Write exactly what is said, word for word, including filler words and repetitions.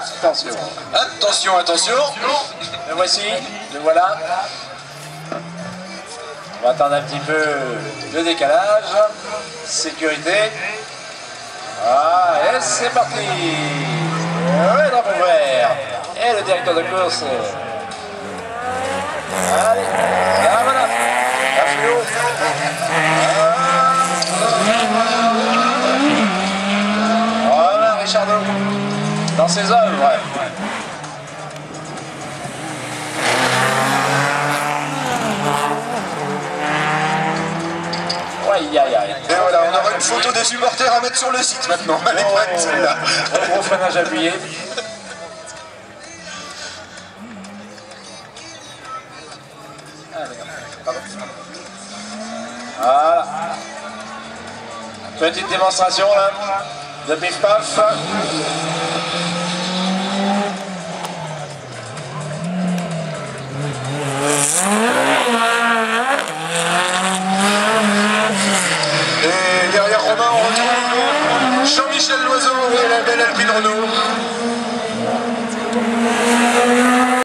Attention. Attention, attention. Le voici, le voilà. On va attendre un petit peu le décalage. Sécurité. Ah, et c'est parti. Ouais, drapeau vert. Et le directeur de course. Allez, là voilà. La fluo. Voilà, Richardo. Dans ses œuvres. Aïe aïe aïe. Et voilà, on aura une photo des supporters à mettre sur le site maintenant. Elle est prête celle-là. Gros freinage appuyé. Voilà. Petite démonstration là, de pif paf. Et derrière Romain, on retrouve Jean-Michel Loiseau et la belle Alpine Renault.